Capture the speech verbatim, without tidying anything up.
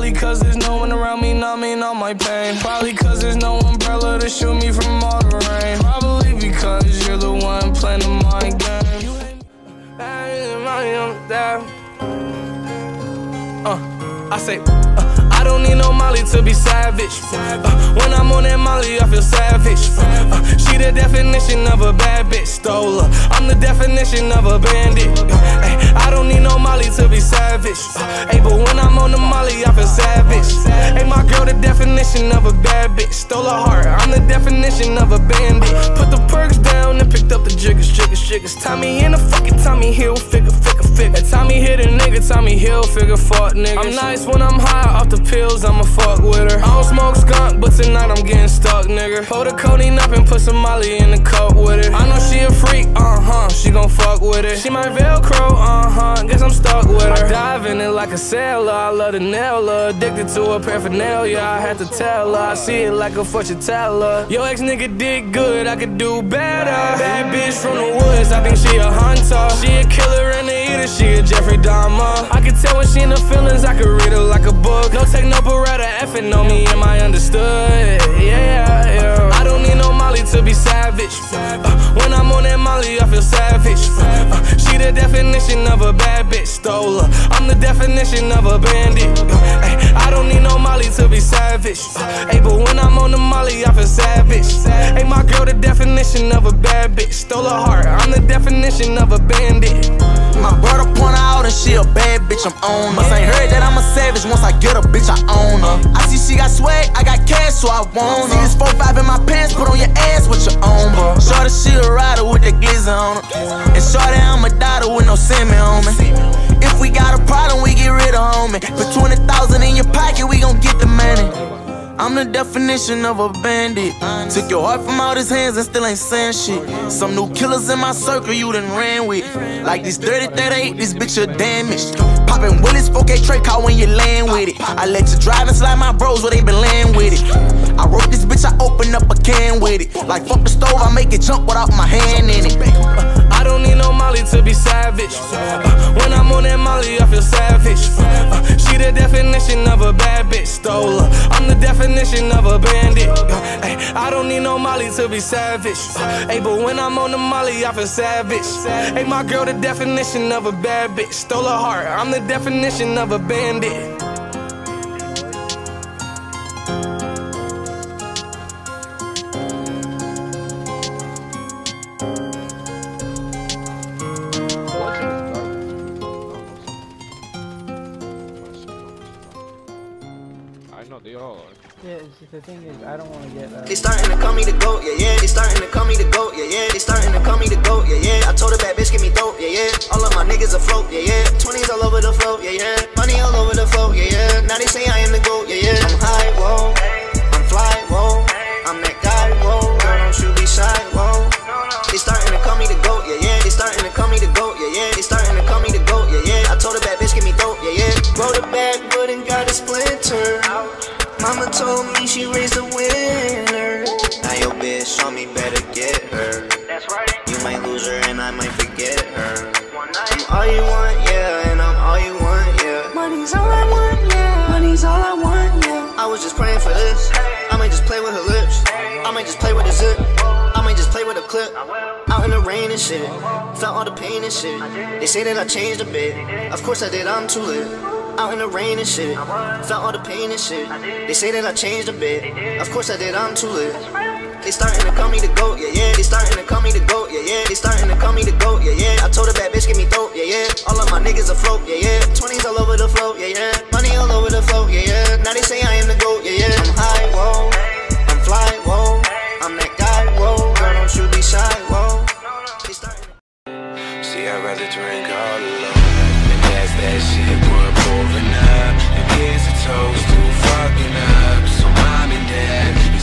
Probably cause there's no one around me numbing all my pain. Probably cause there's no umbrella to shield me from all the rain. Probably because you're the one playing the mind game. You Uh, I say, uh, I don't need no Molly to be savage. Uh, when I'm on that Molly, I feel savage. Uh, she the definition of a bad bitch, stole her. I'm the definition of a bandit. Uh, ay, I don't need no Molly to be savage. Uh, ay, but when I'm on the Molly, I feel savage. Hey, my girl, the definition of a bad bitch, stole her heart. I'm the definition of a bandit. Put the perks down and picked up the jiggers, jiggers, jiggers. Tommy in the fucking Tommy Hill, figure, figure, figure. Tommy hit a nigga, Tommy Hill, figure, fuck niggas. I'm nice when I'm high off the pills, I'ma fuck with her. I don't smoke skunk, but tonight I'm getting stuck, nigga. Pull the codeine up and put some Molly in the cup with her. I know she a freak, uh-huh, she gon' fuck with it. She my Velcro, uh-huh, guess I'm stuck with her. I dive in it like a sailor, I love to nail her. Addicted to her paraphernalia, I had to tell her. I see it like a fortune teller. Yo ex-nigga did good, I could do better. Bad bitch from the woods, I think she a hunter. She a killer and a eater, she a Jeffrey Dahmer. I can tell when she in her feelings, I could read her like a book. No take no beretta, effing on me, am I understood? Yeah, yeah. I don't need no Molly to be savage. Uh, when I'm on that Molly, I feel savage. Uh, she the definition of a bad bitch, stole her. I'm the definition of a bandit. Uh, ay, I don't need no Molly to be savage. Uh, ay, but when I'm on the Molly, I feel savage. Hey, my girl, the definition of a bad bitch, stole her heart. I'm the definition of a bandit. My brother point her out and she a bad bitch, I'm on her. Must ain't heard that I'm a savage, once I get a bitch, I own her. I see she got swag, I got cash, so I want her. See this four five in my pants, put on your ass with your own, bro. Shorty, she a rider with the glizzy on her. And shorty, I'm a daughter with no semen on me. If we got a problem, we get rid of homie. Put twenty thousand in your pocket, we gon' get the money. I'm the definition of a bandit. Took your heart from out his hands and still ain't saying shit. Some new killers in my circle you done ran with. Like this dirty thirty-eight, this bitch a damaged. Poppin' Willis, four K Trey call when you land with it. I let you drive and slide my bros where they been laying with it. I wrote this bitch, I open up a can with it. Like fuck the stove, I make it jump without my hand in it. uh, I don't need no Molly to be savage. uh, When I'm on that Molly, I feel savage. uh, She the definition of a bad bitch, stole her. I'm the definition of a bandit. uh, ay, I don't need no Molly to be savage. uh, ay, But when I'm on the Molly, I feel savage. Hey, my girl, the definition of a bad bitch, stole her heart. I'm the definition of a bandit. They all are. Yeah, it's just the thing is, I don't want to get. Uh... They starting to call me the GOAT, yeah, yeah. They starting to call me the GOAT, yeah, yeah. They starting to call me the GOAT, yeah, yeah. I told a bad bitch, give me dope, yeah, yeah. All of my niggas afloat, yeah, yeah. twenties all over the float, yeah, yeah. Money all over the float, yeah, yeah. Now they say I am the GOAT, yeah, yeah. I'm high, whoa. I'm fly, whoa. I'm that guy, whoa. Girl, don't you be shy, whoa. They starting to call me the GOAT, yeah, yeah. They starting to call me the GOAT, yeah, yeah. They starting to call me the GOAT, yeah, yeah. I told a bad bitch, give me dope, yeah, yeah. Rolled a backwood and got a splinter. Mama told me she raised a winner. Now your bitch on me, better get her. That's right. You might lose her and I might forget her. I'm all you want, yeah, and I'm all you want, yeah. Money's all I want, yeah. Money's all I want, yeah. I was just praying for this. I might just play with her lips. I might just play with the zip. I might just play with a clip. Out in the rain and shit. Felt all the pain and shit. They say that I changed a bit. Of course I did, I'm too lit. Out in the rain and shit, felt all the pain and shit. They say that I changed a bit. Of course I did, I'm too lit. They starting to call me the GOAT, yeah, yeah. They starting to call me the GOAT, yeah, yeah. They starting to call me the GOAT, yeah, yeah. I told a bad bitch, give me dope, yeah, yeah. All of my niggas afloat, yeah, yeah. twenties all over the float, yeah, yeah. Money all over the float, yeah, yeah. Now they say I am the GOAT, yeah, yeah. I'm high, whoa. I'm fly, whoa. I'm that guy, whoa. Girl, don't you be shy, whoa. They starting to... See, I'd rather drink all alone. That's that shit, we're pouring up. The kids are toast to fucking up. So mom and dad